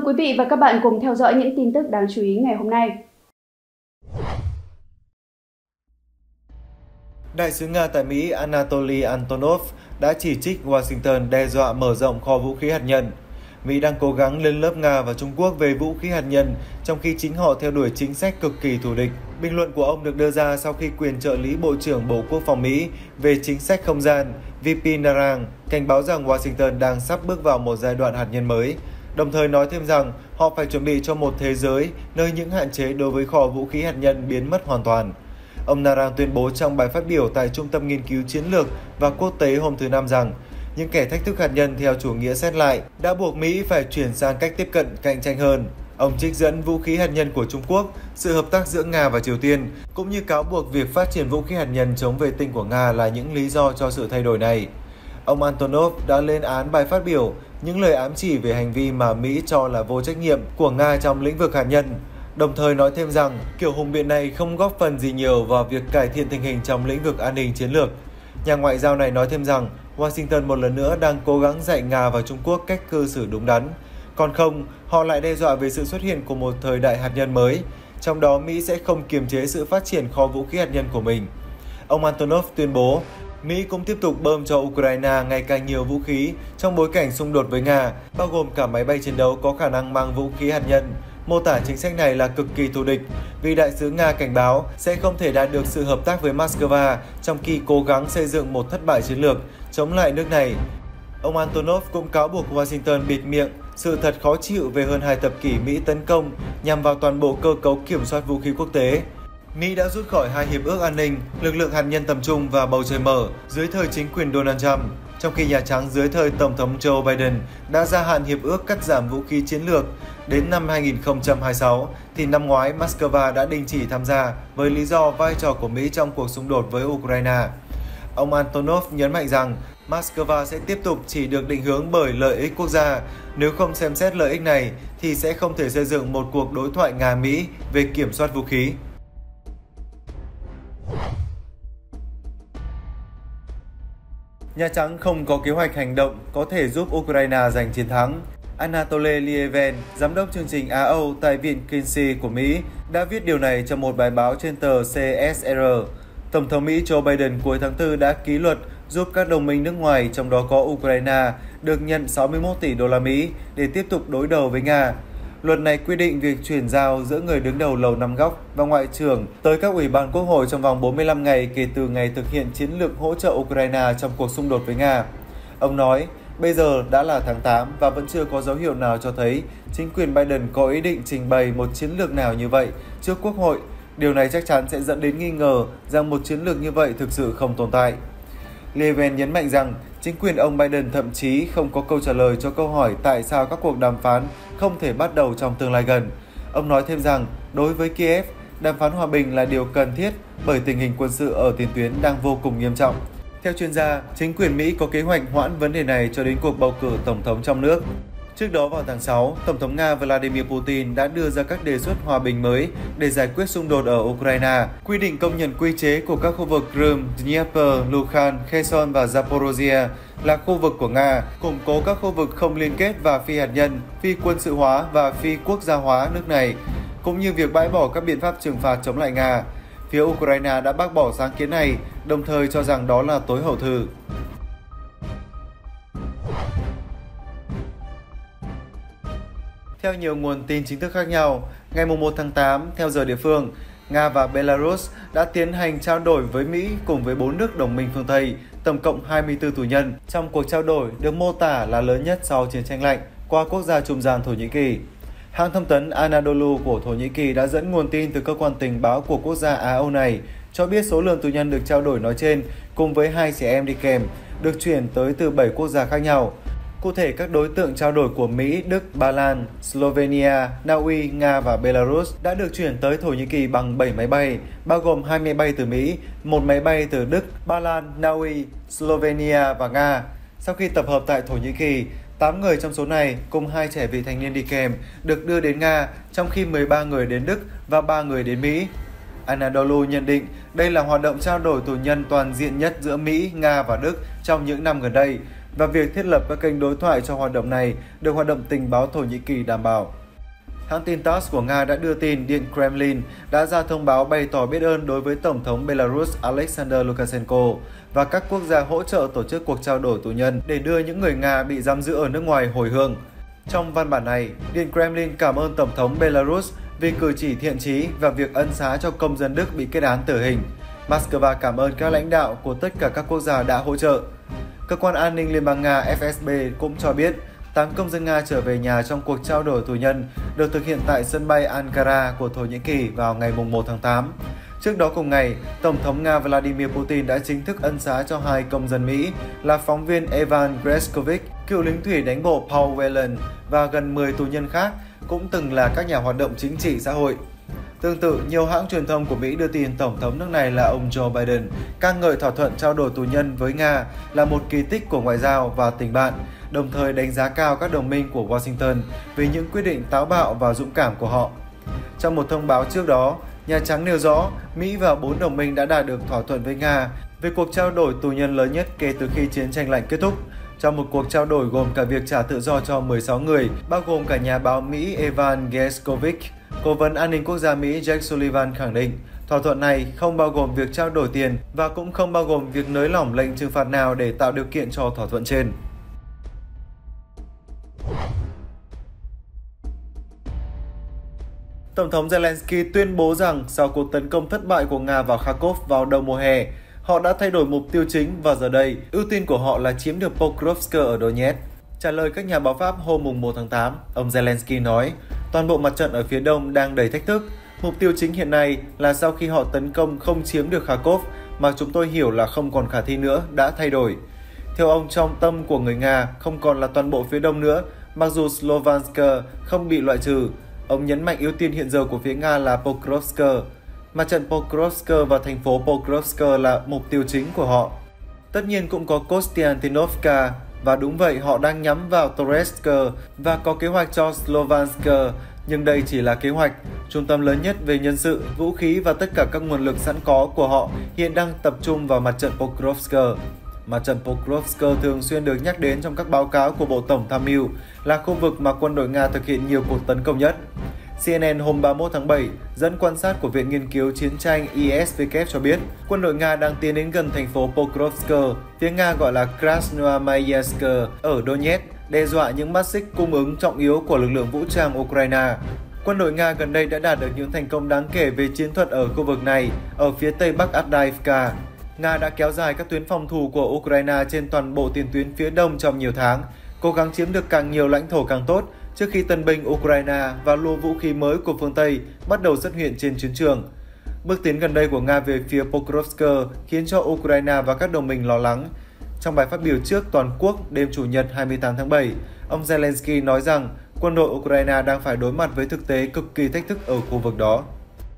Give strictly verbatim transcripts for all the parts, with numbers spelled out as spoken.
quý vị và các bạn cùng theo dõi những tin tức đáng chú ý ngày hôm nay. Đại sứ Nga tại Mỹ Anatoly Antonov đã chỉ trích Washington đe dọa mở rộng kho vũ khí hạt nhân. Mỹ đang cố gắng lên lớp Nga và Trung Quốc về vũ khí hạt nhân, trong khi chính họ theo đuổi chính sách cực kỳ thù địch. Bình luận của ông được đưa ra sau khi quyền trợ lý Bộ trưởng Bộ Quốc phòng Mỹ về chính sách không gian vê pê Narang cảnh báo rằng Washington đang sắp bước vào một giai đoạn hạt nhân mới, đồng thời nói thêm rằng họ phải chuẩn bị cho một thế giới nơi những hạn chế đối với kho vũ khí hạt nhân biến mất hoàn toàn. Ông Narang tuyên bố trong bài phát biểu tại Trung tâm Nghiên cứu Chiến lược và Quốc tế hôm thứ Năm rằng những kẻ thách thức hạt nhân theo chủ nghĩa xét lại đã buộc Mỹ phải chuyển sang cách tiếp cận cạnh tranh hơn. Ông trích dẫn vũ khí hạt nhân của Trung Quốc, sự hợp tác giữa Nga và Triều Tiên, cũng như cáo buộc việc phát triển vũ khí hạt nhân chống vệ tinh của Nga là những lý do cho sự thay đổi này. Ông Antonov đã lên án bài phát biểu, những lời ám chỉ về hành vi mà Mỹ cho là vô trách nhiệm của Nga trong lĩnh vực hạt nhân, đồng thời nói thêm rằng kiểu hùng biện này không góp phần gì nhiều vào việc cải thiện tình hình trong lĩnh vực an ninh chiến lược. Nhà ngoại giao này nói thêm rằng Washington một lần nữa đang cố gắng dạy Nga và Trung Quốc cách cư xử đúng đắn. Còn không, họ lại đe dọa về sự xuất hiện của một thời đại hạt nhân mới, trong đó Mỹ sẽ không kiềm chế sự phát triển kho vũ khí hạt nhân của mình. Ông Antonov tuyên bố, Mỹ cũng tiếp tục bơm cho Ukraine ngày càng nhiều vũ khí trong bối cảnh xung đột với Nga, bao gồm cả máy bay chiến đấu có khả năng mang vũ khí hạt nhân. Mô tả chính sách này là cực kỳ thù địch, vì đại sứ Nga cảnh báo sẽ không thể đạt được sự hợp tác với Moscow trong khi cố gắng xây dựng một thất bại chiến lược chống lại nước này. Ông Antonov cũng cáo buộc Washington bịt miệng sự thật khó chịu về hơn hai thập kỷ Mỹ tấn công nhằm vào toàn bộ cơ cấu kiểm soát vũ khí quốc tế. Mỹ đã rút khỏi hai hiệp ước an ninh, lực lượng hạt nhân tầm trung và bầu trời mở dưới thời chính quyền Donald Trump, trong khi Nhà Trắng dưới thời Tổng thống Joe Biden đã gia hạn hiệp ước cắt giảm vũ khí chiến lược đến năm hai nghìn không trăm hai mươi sáu, thì năm ngoái Moscow đã đình chỉ tham gia với lý do vai trò của Mỹ trong cuộc xung đột với Ukraine. Ông Antonov nhấn mạnh rằng Moscow sẽ tiếp tục chỉ được định hướng bởi lợi ích quốc gia. Nếu không xem xét lợi ích này thì sẽ không thể xây dựng một cuộc đối thoại Nga-Mỹ về kiểm soát vũ khí. Nhà Trắng không có kế hoạch hành động có thể giúp Ukraine giành chiến thắng. Anatoly Lieven, giám đốc chương trình Á Âu tại Viện Kinsey của Mỹ, đã viết điều này trong một bài báo trên tờ xê ét rờ. Tổng thống Mỹ Joe Biden cuối tháng tư đã ký luật giúp các đồng minh nước ngoài, trong đó có Ukraine, được nhận sáu mươi mốt tỷ đô la Mỹ để tiếp tục đối đầu với Nga. Luật này quy định việc chuyển giao giữa người đứng đầu Lầu Năm Góc và Ngoại trưởng tới các ủy ban quốc hội trong vòng bốn mươi lăm ngày kể từ ngày thực hiện chiến lược hỗ trợ Ukraine trong cuộc xung đột với Nga. Ông nói, bây giờ đã là tháng tám và vẫn chưa có dấu hiệu nào cho thấy chính quyền Biden có ý định trình bày một chiến lược nào như vậy trước Quốc hội. Điều này chắc chắn sẽ dẫn đến nghi ngờ rằng một chiến lược như vậy thực sự không tồn tại. Lieven nhấn mạnh rằng chính quyền ông Biden thậm chí không có câu trả lời cho câu hỏi tại sao các cuộc đàm phán không thể bắt đầu trong tương lai gần. Ông nói thêm rằng đối với Kiev, đàm phán hòa bình là điều cần thiết bởi tình hình quân sự ở tiền tuyến đang vô cùng nghiêm trọng. Theo chuyên gia, chính quyền Mỹ có kế hoạch hoãn vấn đề này cho đến cuộc bầu cử tổng thống trong nước. Trước đó vào tháng sáu, Tổng thống Nga Vladimir Putin đã đưa ra các đề xuất hòa bình mới để giải quyết xung đột ở Ukraine, quy định công nhận quy chế của các khu vực Crimea, Dnieper, Luhansk, Kherson và Zaporozhye là khu vực của Nga, củng cố các khu vực không liên kết và phi hạt nhân, phi quân sự hóa và phi quốc gia hóa nước này, cũng như việc bãi bỏ các biện pháp trừng phạt chống lại Nga. Phía Ukraine đã bác bỏ sáng kiến này, đồng thời cho rằng đó là tối hậu thư. Theo nhiều nguồn tin chính thức khác nhau, ngày mùng một tháng tám, theo giờ địa phương, Nga và Belarus đã tiến hành trao đổi với Mỹ cùng với bốn nước đồng minh phương Tây, tổng cộng hai mươi tư tù nhân, trong cuộc trao đổi được mô tả là lớn nhất sau chiến tranh lạnh qua quốc gia trung gian Thổ Nhĩ Kỳ. Hãng thông tấn Anadolu của Thổ Nhĩ Kỳ đã dẫn nguồn tin từ cơ quan tình báo của quốc gia Á Âu này cho biết số lượng tù nhân được trao đổi nói trên cùng với hai trẻ em đi kèm được chuyển tới từ bảy quốc gia khác nhau. Cụ thể, các đối tượng trao đổi của Mỹ, Đức, Ba Lan, Slovenia, Na Uy, Nga và Belarus đã được chuyển tới Thổ Nhĩ Kỳ bằng bảy máy bay, bao gồm hai máy bay từ Mỹ, một máy bay từ Đức, Ba Lan, Na Uy, Slovenia và Nga. Sau khi tập hợp tại Thổ Nhĩ Kỳ, tám người trong số này cùng hai trẻ vị thành niên đi kèm được đưa đến Nga, trong khi mười ba người đến Đức và ba người đến Mỹ. Anadolu nhận định đây là hoạt động trao đổi tù nhân toàn diện nhất giữa Mỹ, Nga và Đức trong những năm gần đây, và việc thiết lập các kênh đối thoại cho hoạt động này được hoạt động tình báo Thổ Nhĩ Kỳ đảm bảo. Hãng tin tát ét của Nga đã đưa tin Điện Kremlin đã ra thông báo bày tỏ biết ơn đối với Tổng thống Belarus Alexander Lukashenko và các quốc gia hỗ trợ tổ chức cuộc trao đổi tù nhân để đưa những người Nga bị giam giữ ở nước ngoài hồi hương. Trong văn bản này, Điện Kremlin cảm ơn Tổng thống Belarus vì cử chỉ thiện chí và việc ân xá cho công dân Đức bị kết án tử hình. Moscow cảm ơn các lãnh đạo của tất cả các quốc gia đã hỗ trợ. Cơ quan an ninh Liên bang Nga ép ét bê cũng cho biết tám công dân Nga trở về nhà trong cuộc trao đổi tù nhân được thực hiện tại sân bay Ankara của Thổ Nhĩ Kỳ vào ngày mùng một tháng tám. Trước đó cùng ngày, Tổng thống Nga Vladimir Putin đã chính thức ân xá cho hai công dân Mỹ là phóng viên Evan Gershkovich, cựu lính thủy đánh bộ Paul Whelan và gần mười tù nhân khác cũng từng là các nhà hoạt động chính trị xã hội. Tương tự, nhiều hãng truyền thông của Mỹ đưa tin Tổng thống nước này là ông Joe Biden ca ngợi thỏa thuận trao đổi tù nhân với Nga là một kỳ tích của ngoại giao và tình bạn, đồng thời đánh giá cao các đồng minh của Washington vì những quyết định táo bạo và dũng cảm của họ. Trong một thông báo trước đó, Nhà Trắng nêu rõ Mỹ và bốn đồng minh đã đạt được thỏa thuận với Nga về cuộc trao đổi tù nhân lớn nhất kể từ khi chiến tranh lạnh kết thúc. Trong một cuộc trao đổi gồm cả việc trả tự do cho mười sáu người, bao gồm cả nhà báo Mỹ Evan Gershkovich, Cố vấn an ninh quốc gia Mỹ Jake Sullivan khẳng định thỏa thuận này không bao gồm việc trao đổi tiền và cũng không bao gồm việc nới lỏng lệnh trừng phạt nào để tạo điều kiện cho thỏa thuận trên. Tổng thống Zelensky tuyên bố rằng sau cuộc tấn công thất bại của Nga vào Kharkov vào đầu mùa hè, họ đã thay đổi mục tiêu chính và giờ đây, ưu tiên của họ là chiếm được Pokrovsk ở Donetsk. Trả lời các nhà báo Pháp hôm một tháng tám, ông Zelensky nói, toàn bộ mặt trận ở phía đông đang đầy thách thức. Mục tiêu chính hiện nay là sau khi họ tấn công không chiếm được Kharkov, mà chúng tôi hiểu là không còn khả thi nữa, đã thay đổi. Theo ông, trong tâm của người Nga không còn là toàn bộ phía đông nữa, mặc dù Sloviansk không bị loại trừ. Ông nhấn mạnh ưu tiên hiện giờ của phía Nga là Pokrovsk. Mặt trận Pokrovsk và thành phố Pokrovsk là mục tiêu chính của họ. Tất nhiên cũng có Kostiantinovka, và đúng vậy họ đang nhắm vào Toretsk và có kế hoạch cho Slovansk, nhưng đây chỉ là kế hoạch. Trung tâm lớn nhất về nhân sự, vũ khí và tất cả các nguồn lực sẵn có của họ hiện đang tập trung vào mặt trận Pokrovsk. Mặt trận Pokrovsk thường xuyên được nhắc đến trong các báo cáo của Bộ Tổng tham mưu là khu vực mà quân đội Nga thực hiện nhiều cuộc tấn công nhất. xê en en hôm ba mươi mốt tháng bảy dẫn quan sát của Viện Nghiên cứu Chiến tranh i ét vê ca cho biết quân đội Nga đang tiến đến gần thành phố Pokrovsk, phía Nga gọi là Krasnoarmeysk ở Donetsk, đe dọa những mắt xích cung ứng trọng yếu của lực lượng vũ trang Ukraine. Quân đội Nga gần đây đã đạt được những thành công đáng kể về chiến thuật ở khu vực này, ở phía tây bắc Avdiivka. Nga đã kéo dài các tuyến phòng thủ của Ukraine trên toàn bộ tiền tuyến phía đông trong nhiều tháng, cố gắng chiếm được càng nhiều lãnh thổ càng tốt trước khi tân binh Ukraine và lô vũ khí mới của phương Tây bắt đầu xuất hiện trên chiến trường. Bước tiến gần đây của Nga về phía Pokrovsk khiến cho Ukraine và các đồng minh lo lắng. Trong bài phát biểu trước toàn quốc đêm Chủ nhật hai mươi tám tháng bảy, ông Zelensky nói rằng quân đội Ukraine đang phải đối mặt với thực tế cực kỳ thách thức ở khu vực đó.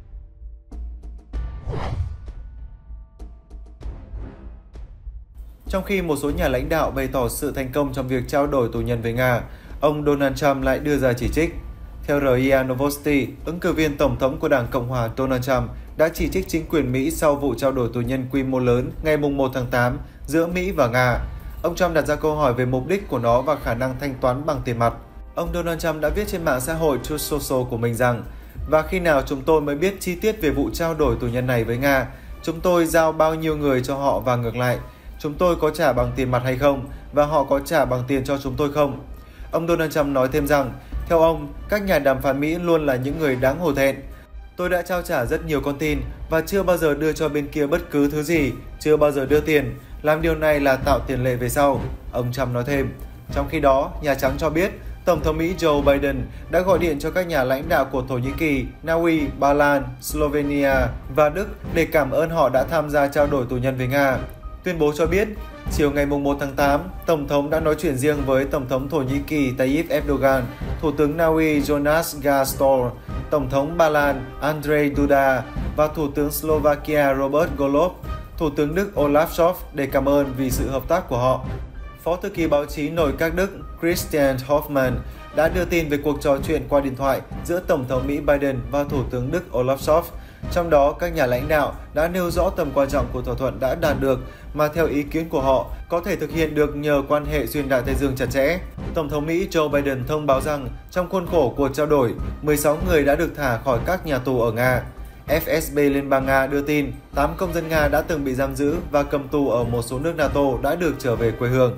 Trong khi một số nhà lãnh đạo bày tỏ sự thành công trong việc trao đổi tù nhân với Nga, ông Donald Trump lại đưa ra chỉ trích. Theo rờ i a Novosti, ứng cử viên Tổng thống của Đảng Cộng hòa Donald Trump đã chỉ trích chính quyền Mỹ sau vụ trao đổi tù nhân quy mô lớn ngày một tháng tám giữa Mỹ và Nga. Ông Trump đặt ra câu hỏi về mục đích của nó và khả năng thanh toán bằng tiền mặt. Ông Donald Trump đã viết trên mạng xã hội Truth Social của mình rằng, và khi nào chúng tôi mới biết chi tiết về vụ trao đổi tù nhân này với Nga, chúng tôi giao bao nhiêu người cho họ và ngược lại. Chúng tôi có trả bằng tiền mặt hay không, và họ có trả bằng tiền cho chúng tôi không? Ông Donald Trump nói thêm rằng, theo ông, các nhà đàm phán Mỹ luôn là những người đáng hổ thẹn. Tôi đã trao trả rất nhiều con tin và chưa bao giờ đưa cho bên kia bất cứ thứ gì, chưa bao giờ đưa tiền. Làm điều này là tạo tiền lệ về sau, ông Trump nói thêm. Trong khi đó, Nhà Trắng cho biết, Tổng thống Mỹ Joe Biden đã gọi điện cho các nhà lãnh đạo của Thổ Nhĩ Kỳ, Na Uy, Ba Lan, Slovenia và Đức để cảm ơn họ đã tham gia trao đổi tù nhân với Nga. Tuyên bố cho biết, chiều ngày một tháng tám, Tổng thống đã nói chuyện riêng với Tổng thống Thổ Nhĩ Kỳ Tayyip Erdogan, Thủ tướng Na Uy Jonas Garstor, Tổng thống Ba Lan Andrzej Duda và Thủ tướng Slovakia Robert Golob, Thủ tướng Đức Olaf Scholz để cảm ơn vì sự hợp tác của họ. Phó thư ký báo chí nội các Đức Christian Hoffmann đã đưa tin về cuộc trò chuyện qua điện thoại giữa Tổng thống Mỹ Biden và Thủ tướng Đức Olaf Scholz. Trong đó, các nhà lãnh đạo đã nêu rõ tầm quan trọng của thỏa thuận đã đạt được mà theo ý kiến của họ có thể thực hiện được nhờ quan hệ xuyên Đại Tây Dương chặt chẽ. Tổng thống Mỹ Joe Biden thông báo rằng trong khuôn khổ cuộc trao đổi, mười sáu người đã được thả khỏi các nhà tù ở Nga. ép ét bê Liên bang Nga đưa tin tám công dân Nga đã từng bị giam giữ và cầm tù ở một số nước NATO đã được trở về quê hương.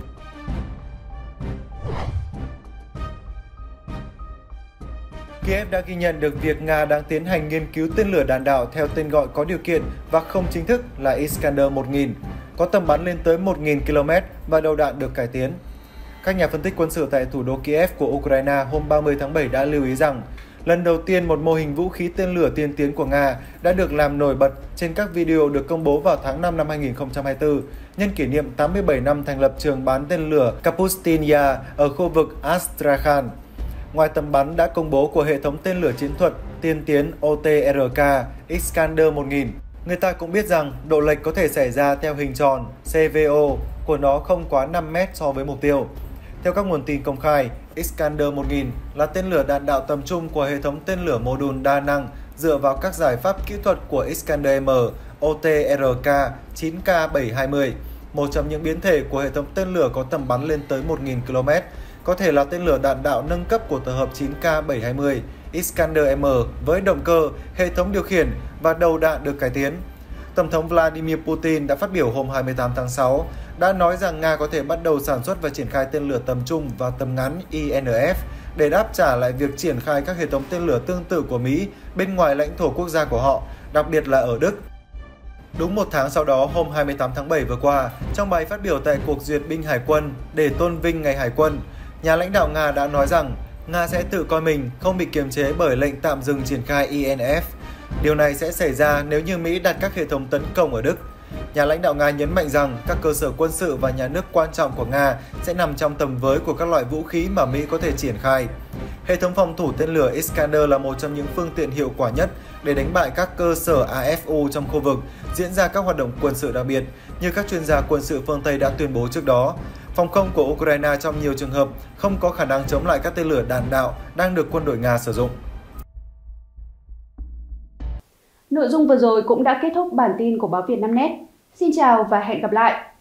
Kiev đã ghi nhận được việc Nga đang tiến hành nghiên cứu tên lửa đạn đạo theo tên gọi có điều kiện và không chính thức là Iskander một nghìn, có tầm bắn lên tới một nghìn ki lô mét và đầu đạn được cải tiến. Các nhà phân tích quân sự tại thủ đô Kiev của Ukraine hôm ba mươi tháng bảy đã lưu ý rằng lần đầu tiên một mô hình vũ khí tên lửa tiên tiến của Nga đã được làm nổi bật trên các video được công bố vào tháng năm năm hai nghìn không trăm hai mươi tư, nhân kỷ niệm tám mươi bảy năm thành lập trường bán tên lửa Kapustin-Ya ở khu vực Astrakhan. Ngoài tầm bắn đã công bố của hệ thống tên lửa chiến thuật tiên tiến o tê rờ ca Iskander một nghìn, người ta cũng biết rằng độ lệch có thể xảy ra theo hình tròn xê vê o của nó không quá năm mét so với mục tiêu. Theo các nguồn tin công khai, Iskander một nghìn là tên lửa đạn đạo tầm trung của hệ thống tên lửa mô đun đa năng dựa vào các giải pháp kỹ thuật của Iskander-M o tê rờ ca chín K bảy hai mươi, một trong những biến thể của hệ thống tên lửa có tầm bắn lên tới một nghìn ki lô mét, có thể là tên lửa đạn đạo nâng cấp của tổ hợp chín K bảy hai mươi Iskander-M với động cơ, hệ thống điều khiển và đầu đạn được cải tiến. Tổng thống Vladimir Putin đã phát biểu hôm hai mươi tám tháng sáu, đã nói rằng Nga có thể bắt đầu sản xuất và triển khai tên lửa tầm trung và tầm ngắn i en ép để đáp trả lại việc triển khai các hệ thống tên lửa tương tự của Mỹ bên ngoài lãnh thổ quốc gia của họ, đặc biệt là ở Đức. Đúng một tháng sau đó, hôm hai mươi tám tháng bảy vừa qua, trong bài phát biểu tại cuộc duyệt binh Hải quân để tôn vinh Ngày Hải quân, nhà lãnh đạo Nga đã nói rằng Nga sẽ tự coi mình không bị kiềm chế bởi lệnh tạm dừng triển khai i en ép. Điều này sẽ xảy ra nếu như Mỹ đặt các hệ thống tấn công ở Đức. Nhà lãnh đạo Nga nhấn mạnh rằng các cơ sở quân sự và nhà nước quan trọng của Nga sẽ nằm trong tầm với của các loại vũ khí mà Mỹ có thể triển khai. Hệ thống phòng thủ tên lửa Iskander là một trong những phương tiện hiệu quả nhất để đánh bại các cơ sở a ép u trong khu vực diễn ra các hoạt động quân sự đặc biệt, như các chuyên gia quân sự phương Tây đã tuyên bố trước đó. Phòng không của Ukraine trong nhiều trường hợp không có khả năng chống lại các tên lửa đạn đạo đang được quân đội Nga sử dụng. Nội dung vừa rồi cũng đã kết thúc bản tin của báo Vietnamnet. Xin chào và hẹn gặp lại!